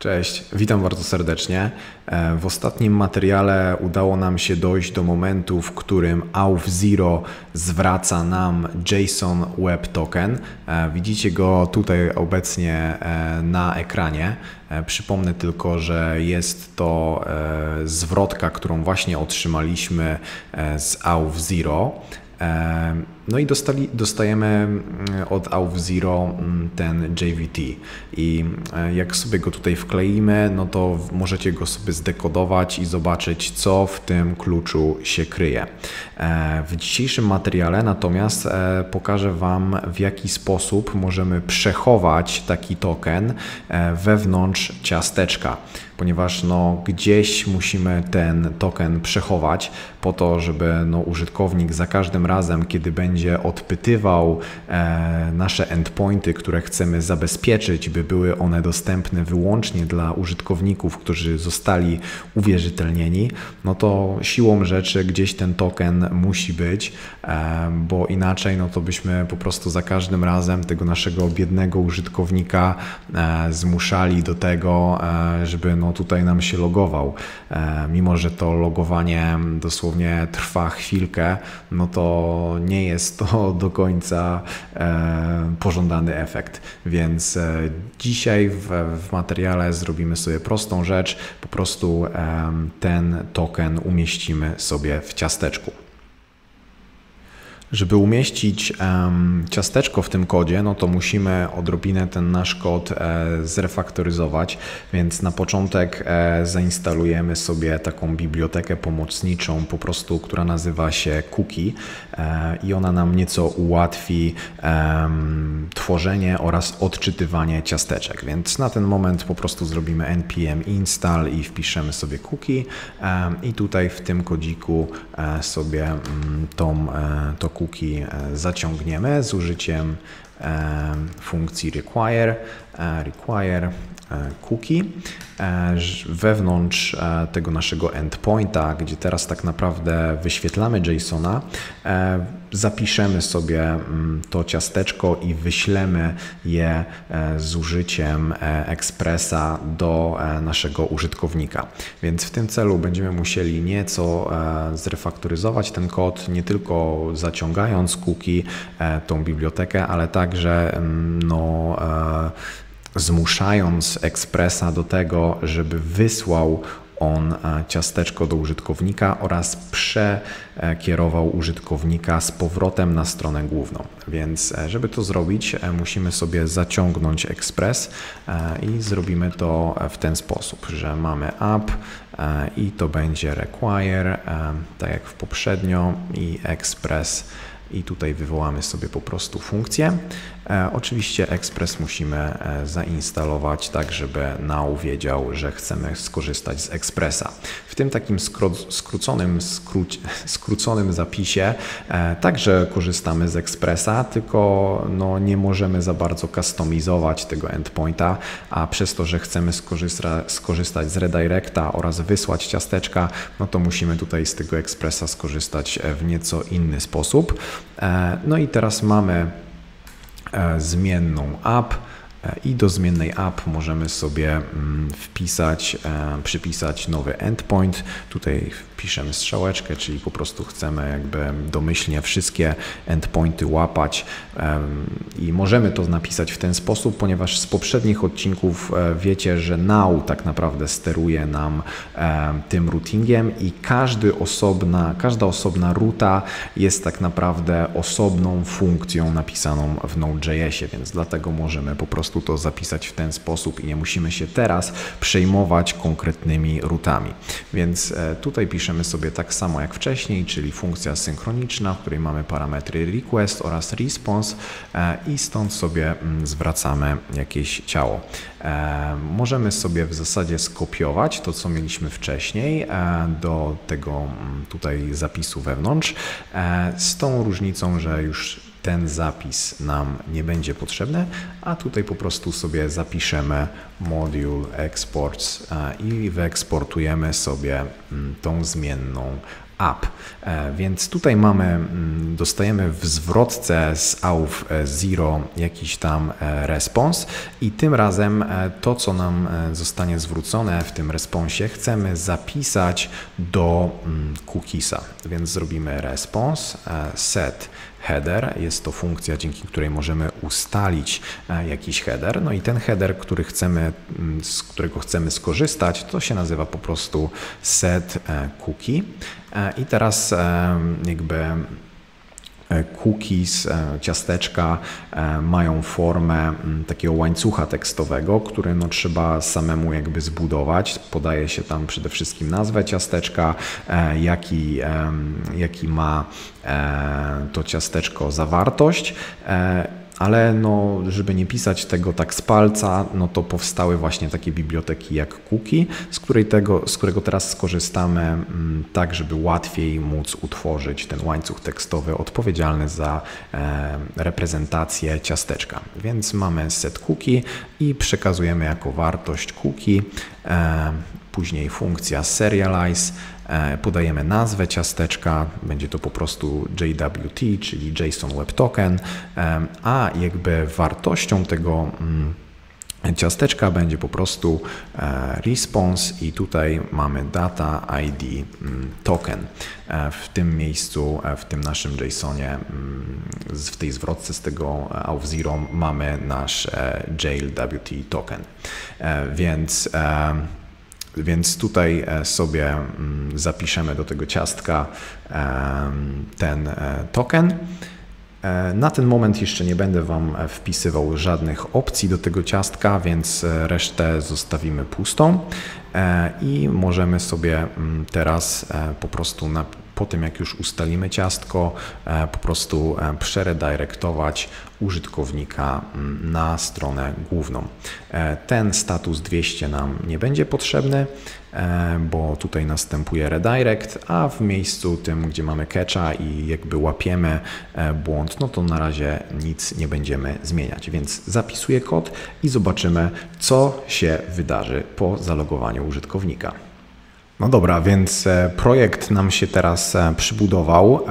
Cześć, witam bardzo serdecznie. W ostatnim materiale udało nam się dojść do momentu, w którym Auth0 zwraca nam JSON Web Token. Widzicie go tutaj obecnie na ekranie. Przypomnę tylko, że jest to zwrotka, którą właśnie otrzymaliśmy z Auth0. No i dostajemy od Auth0 ten JWT i jak sobie go tutaj wkleimy, no to możecie go sobie zdekodować i zobaczyć, co w tym kluczu się kryje. W dzisiejszym materiale natomiast pokażę Wam, w jaki sposób możemy przechować taki token wewnątrz ciasteczka, ponieważ gdzieś musimy ten token przechować po to, żeby użytkownik za każdym razem, kiedy będzie odpytywał nasze endpointy, które chcemy zabezpieczyć, by były one dostępne wyłącznie dla użytkowników, którzy zostali uwierzytelnieni, no to siłą rzeczy gdzieś ten token musi być, bo inaczej to byśmy po prostu za każdym razem tego naszego biednego użytkownika zmuszali do tego, żeby tutaj nam się logował. Mimo że to logowanie dosłownie trwa chwilkę, no to nie jest to do końca pożądany efekt. Więc dzisiaj w materiale zrobimy sobie prostą rzecz, po prostu ten token umieścimy sobie w ciasteczku. Żeby umieścić ciasteczko w tym kodzie, no to musimy odrobinę ten nasz kod zrefaktoryzować, więc na początek zainstalujemy sobie taką bibliotekę pomocniczą, po prostu, która nazywa się cookie i ona nam nieco ułatwi tworzenie oraz odczytywanie ciasteczek, więc na ten moment po prostu zrobimy npm install i wpiszemy sobie cookie i tutaj w tym kodziku sobie to cookie zaciągniemy z użyciem funkcji require cookie. Wewnątrz tego naszego endpointa, gdzie teraz tak naprawdę wyświetlamy JSON-a, zapiszemy sobie to ciasteczko i wyślemy je z użyciem Expressa do naszego użytkownika. Więc w tym celu będziemy musieli nieco zrefaktoryzować ten kod, nie tylko zaciągając cookie, tą bibliotekę, ale także zmuszając Expressa do tego, żeby wysłał on ciasteczko do użytkownika oraz przekierował użytkownika z powrotem na stronę główną. Więc żeby to zrobić, musimy sobie zaciągnąć Express i zrobimy to w ten sposób, że mamy app i to będzie require, tak jak w poprzednio, i Express. I tutaj wywołamy sobie po prostu funkcję. Oczywiście Express musimy zainstalować tak, żeby Now wiedział, że chcemy skorzystać z Expressa. W tym takim skróconym zapisie także korzystamy z Expressa, tylko nie możemy za bardzo kustomizować tego endpointa, a przez to, że chcemy skorzystać z redirecta oraz wysłać ciasteczka, no to musimy tutaj z tego Expressa skorzystać w nieco inny sposób. No i teraz mamy zmienną app i do zmiennej app możemy sobie przypisać nowy endpoint. Tutaj piszemy strzałeczkę, czyli po prostu chcemy jakby domyślnie wszystkie endpointy łapać i możemy to napisać w ten sposób, ponieważ z poprzednich odcinków wiecie, że Now tak naprawdę steruje nam tym routingiem i każda osobna ruta jest tak naprawdę osobną funkcją napisaną w Node.jsie, więc dlatego możemy po prostu to zapisać w ten sposób i nie musimy się teraz przejmować konkretnymi rutami. Więc tutaj piszemy sobie tak samo jak wcześniej, czyli funkcja synchroniczna, w której mamy parametry request oraz response i stąd sobie zwracamy jakieś ciało. Możemy sobie w zasadzie skopiować to, co mieliśmy wcześniej do tego tutaj zapisu wewnątrz, z tą różnicą, że już ten zapis nam nie będzie potrzebny, a tutaj po prostu sobie zapiszemy module exports i wyeksportujemy sobie tą zmienną app. Więc tutaj dostajemy w zwrotce z AUF0 jakiś tam respons i tym razem to, co nam zostanie zwrócone w tym responsie, chcemy zapisać do cookiesa. Więc zrobimy respons set header. Jest to funkcja, dzięki której możemy ustalić jakiś header. No i ten header, z którego chcemy skorzystać, to się nazywa po prostu set cookie. I teraz jakby cookies, ciasteczka mają formę takiego łańcucha tekstowego, który no trzeba samemu jakby zbudować. Podaje się tam przede wszystkim nazwę ciasteczka, jaki ma to ciasteczko zawartość. Ale no, żeby nie pisać tego tak z palca, no to powstały właśnie takie biblioteki jak Cookie, z którego teraz skorzystamy tak, żeby łatwiej móc utworzyć ten łańcuch tekstowy odpowiedzialny za reprezentację ciasteczka. Więc mamy set cookie i przekazujemy jako wartość cookie, później funkcja serialize, podajemy nazwę ciasteczka, będzie to po prostu JWT, czyli JSON Web Token, a jakby wartością tego ciasteczka będzie po prostu response i tutaj mamy data ID token. W tym miejscu, w tym naszym JSONie, w tej zwrotce z tego AUF0 mamy nasz JWT token. Więc tutaj sobie zapiszemy do tego ciastka ten token. Na ten moment jeszcze nie będę Wam wpisywał żadnych opcji do tego ciastka, więc resztę zostawimy pustą i możemy sobie teraz po prostu po tym, jak już ustalimy ciastko, po prostu przeredirectować użytkownika na stronę główną. Ten status 200 nam nie będzie potrzebny, bo tutaj następuje redirect, a w miejscu tym, gdzie mamy catcha i jakby łapiemy błąd, no to na razie nic nie będziemy zmieniać. Więc zapisuję kod i zobaczymy, co się wydarzy po zalogowaniu użytkownika. No dobra, więc projekt nam się teraz przybudował.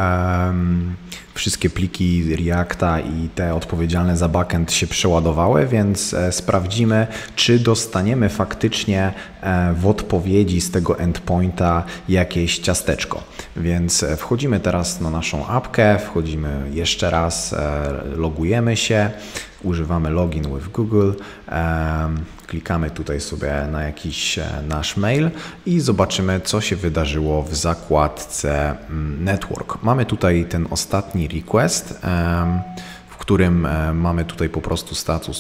Wszystkie pliki Reacta i te odpowiedzialne za backend się przeładowały, więc sprawdzimy, czy dostaniemy faktycznie w odpowiedzi z tego endpointa jakieś ciasteczko. Więc wchodzimy teraz na naszą apkę, wchodzimy jeszcze raz, logujemy się, używamy login with Google, klikamy tutaj sobie na jakiś nasz mail i zobaczymy, co się wydarzyło w zakładce Network. Mamy tutaj ten ostatni request, w którym mamy tutaj po prostu status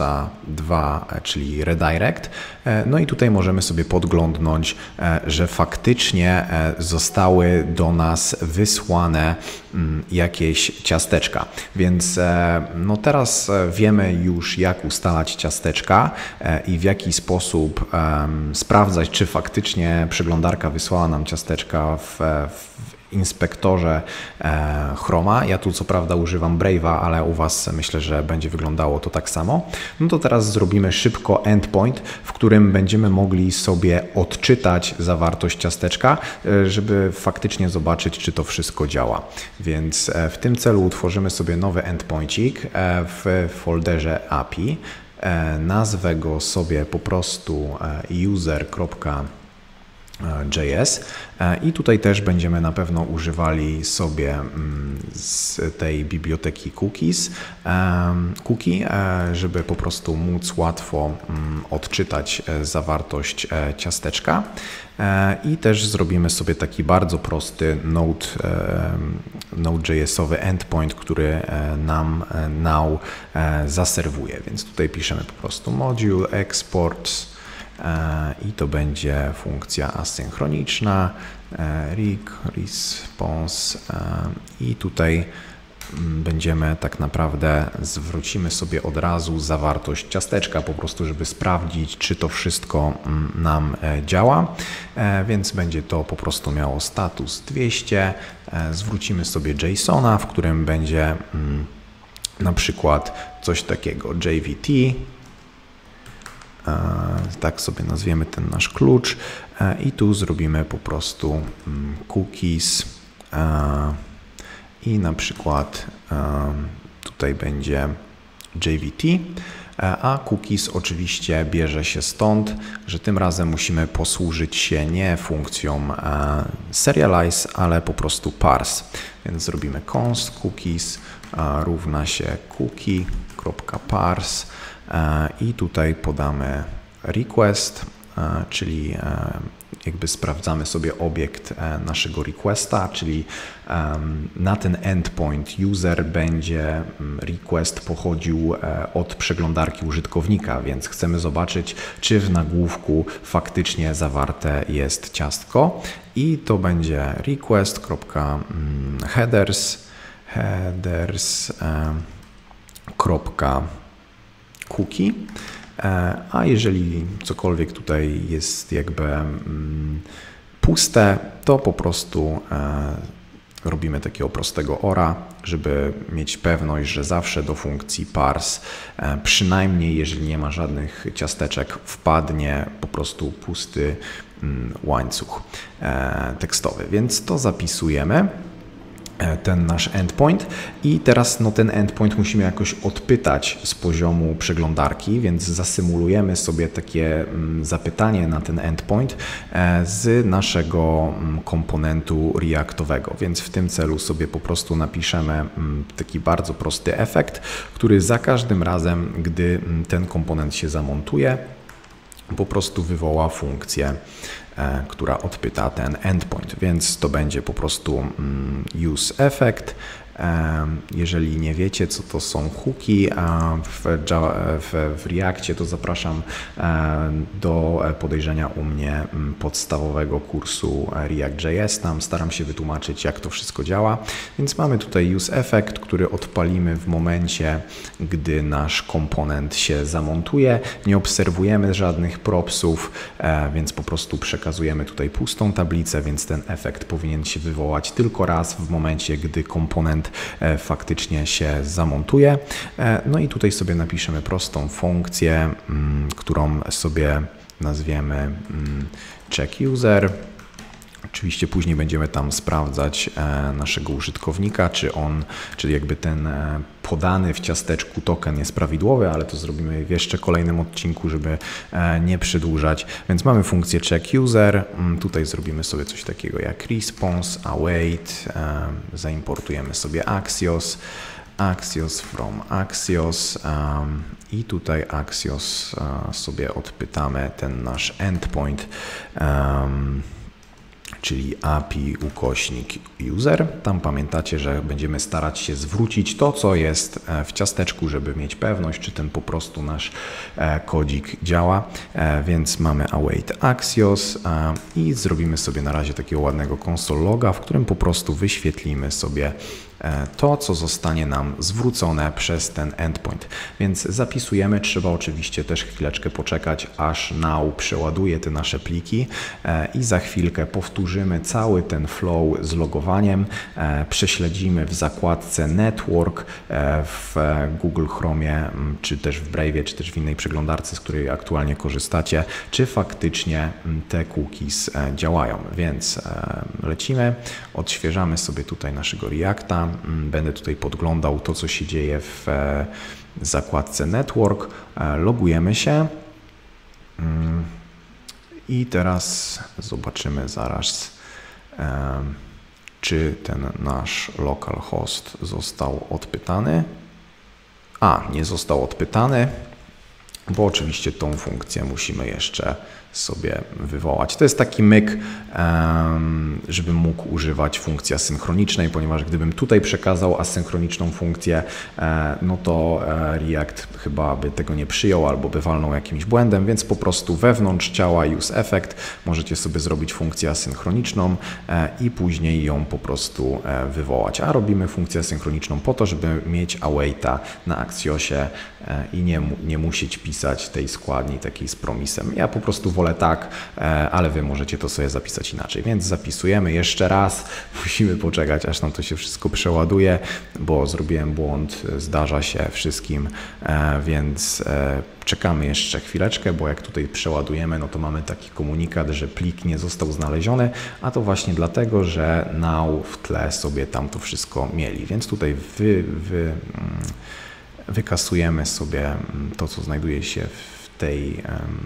302, czyli redirect. No i tutaj możemy sobie podglądnąć, że faktycznie zostały do nas wysłane jakieś ciasteczka. Więc no teraz wiemy już, jak ustalać ciasteczka i w jaki sposób sprawdzać, czy faktycznie przeglądarka wysłała nam ciasteczka w inspektorze Chroma. Ja tu co prawda używam Brave'a, ale u Was myślę, że będzie wyglądało to tak samo. No to teraz zrobimy szybko endpoint, w którym będziemy mogli sobie odczytać zawartość ciasteczka, żeby faktycznie zobaczyć, czy to wszystko działa. Więc w tym celu utworzymy sobie nowy endpointik w folderze API. Nazwę go sobie po prostu user.js i tutaj też będziemy na pewno używali sobie z tej biblioteki cookie, żeby po prostu móc łatwo odczytać zawartość ciasteczka. I też zrobimy sobie taki bardzo prosty Node.jsowy endpoint, który nam now zaserwuje. Więc tutaj piszemy po prostu module export i to będzie funkcja asynchroniczna, response i tutaj będziemy tak naprawdę, zwrócimy sobie od razu zawartość ciasteczka, po prostu żeby sprawdzić, czy to wszystko nam działa, więc będzie to po prostu miało status 200, zwrócimy sobie JSON-a, w którym będzie na przykład coś takiego JWT, tak sobie nazwiemy ten nasz klucz i tu zrobimy po prostu cookies i na przykład tutaj będzie JVT, a cookies oczywiście bierze się stąd, że tym razem musimy posłużyć się nie funkcją serialize, ale po prostu parse. Więc zrobimy const cookies równa się cookie.parse i tutaj podamy request, czyli jakby sprawdzamy sobie obiekt naszego requesta, czyli na ten endpoint user będzie request pochodził od przeglądarki użytkownika, więc chcemy zobaczyć, czy w nagłówku faktycznie zawarte jest ciastko i to będzie request.headers cookie. A jeżeli cokolwiek tutaj jest jakby puste, to po prostu robimy takiego prostego ORa, żeby mieć pewność, że zawsze do funkcji parse, przynajmniej jeżeli nie ma żadnych ciasteczek, wpadnie po prostu pusty łańcuch tekstowy. Więc to zapisujemy. Ten nasz endpoint i teraz ten endpoint musimy jakoś odpytać z poziomu przeglądarki, więc zasymulujemy sobie takie zapytanie na ten endpoint z naszego komponentu reactowego, więc w tym celu sobie po prostu napiszemy taki bardzo prosty efekt, który za każdym razem, gdy ten komponent się zamontuje, po prostu wywoła funkcję, która odpyta ten endpoint, więc to będzie po prostu use effect. Jeżeli nie wiecie, co to są hooki w Reactie, to zapraszam do podejrzenia u mnie podstawowego kursu React.js. Tam staram się wytłumaczyć, jak to wszystko działa. Więc mamy tutaj use effect, który odpalimy w momencie, gdy nasz komponent się zamontuje. Nie obserwujemy żadnych propsów, więc po prostu przekazujemy tutaj pustą tablicę, więc ten efekt powinien się wywołać tylko raz w momencie, gdy komponent faktycznie się zamontuje. No i tutaj sobie napiszemy prostą funkcję, którą sobie nazwiemy check user. Oczywiście później będziemy tam sprawdzać naszego użytkownika, czy jakby ten podany w ciasteczku token jest prawidłowy, ale to zrobimy w jeszcze kolejnym odcinku, żeby nie przedłużać. Więc mamy funkcję check user, tutaj zrobimy sobie coś takiego jak response, await, zaimportujemy sobie Axios from Axios i tutaj Axios sobie odpytamy ten nasz endpoint, czyli API /user. Tam pamiętacie, że będziemy starać się zwrócić to, co jest w ciasteczku, żeby mieć pewność, czy ten po prostu nasz kodzik działa. Więc mamy await Axios i zrobimy sobie na razie takiego ładnego console loga, w którym po prostu wyświetlimy sobie to, co zostanie nam zwrócone przez ten endpoint. Więc zapisujemy, trzeba oczywiście też chwileczkę poczekać, aż now przeładuje te nasze pliki i za chwilkę powtórzymy cały ten flow z logowaniem, prześledzimy w zakładce Network w Google Chromie, czy też w Brave'ie, czy też w innej przeglądarce, z której aktualnie korzystacie, czy faktycznie te cookies działają. Więc lecimy, odświeżamy sobie tutaj naszego Reacta. Będę tutaj podglądał to, co się dzieje w zakładce Network. Logujemy się i teraz zobaczymy zaraz, czy ten nasz localhost został odpytany. Nie został odpytany, bo oczywiście tą funkcję musimy jeszcze sobie wywołać. To jest taki myk, żebym mógł używać funkcji asynchronicznej, ponieważ gdybym tutaj przekazał asynchroniczną funkcję, no to React chyba by tego nie przyjął albo by walnął jakimś błędem, więc po prostu wewnątrz ciała useEffect możecie sobie zrobić funkcję asynchroniczną i później ją po prostu wywołać. A robimy funkcję asynchroniczną po to, żeby mieć awaita na Axiosie i nie musieć pisać pisać tej składni takiej z promisem. Ja po prostu wolę tak, ale Wy możecie to sobie zapisać inaczej. Więc zapisujemy jeszcze raz. Musimy poczekać, aż nam to się wszystko przeładuje, bo zrobiłem błąd, zdarza się wszystkim, więc czekamy jeszcze chwileczkę, bo jak tutaj przeładujemy, no to mamy taki komunikat, że plik nie został znaleziony, a to właśnie dlatego, że now w tle sobie tam to wszystko mieli. Więc tutaj wykasujemy sobie to, co znajduje się w tej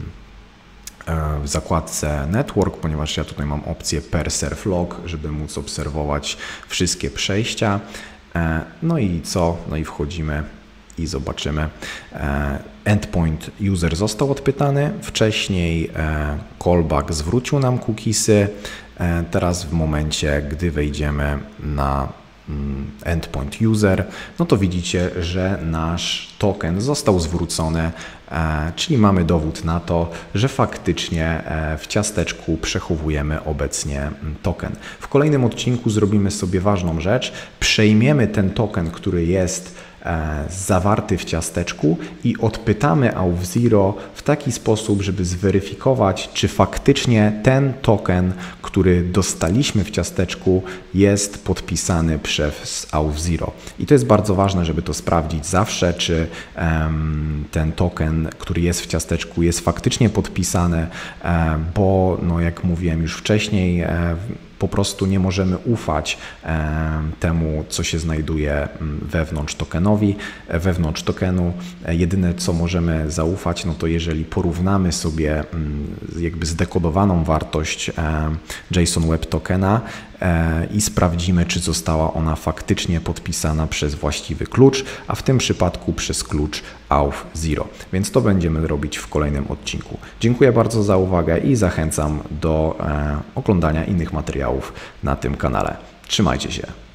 w zakładce Network, ponieważ ja tutaj mam opcję per serve log, żeby móc obserwować wszystkie przejścia. No i co? No i wchodzimy i zobaczymy. Endpoint user został odpytany. Wcześniej callback zwrócił nam cookiesy. Teraz w momencie, gdy wejdziemy na endpoint user, no to widzicie, że nasz token został zwrócony, czyli mamy dowód na to, że faktycznie w ciasteczku przechowujemy obecnie token. W kolejnym odcinku zrobimy sobie ważną rzecz, przejmiemy ten token, który jest zawarty w ciasteczku i odpytamy Auth0 w taki sposób, żeby zweryfikować, czy faktycznie ten token, który dostaliśmy w ciasteczku, jest podpisany przez Auth0. I to jest bardzo ważne, żeby to sprawdzić zawsze, czy ten token, który jest w ciasteczku, jest faktycznie podpisany, bo no, jak mówiłem już wcześniej, po prostu nie możemy ufać temu, co się znajduje wewnątrz tokenu. Jedyne, co możemy zaufać, no to jeżeli porównamy sobie jakby zdekodowaną wartość JSON Web Tokena i sprawdzimy, czy została ona faktycznie podpisana przez właściwy klucz, a w tym przypadku przez klucz Auth0. Więc to będziemy robić w kolejnym odcinku. Dziękuję bardzo za uwagę i zachęcam do oglądania innych materiałów na tym kanale. Trzymajcie się.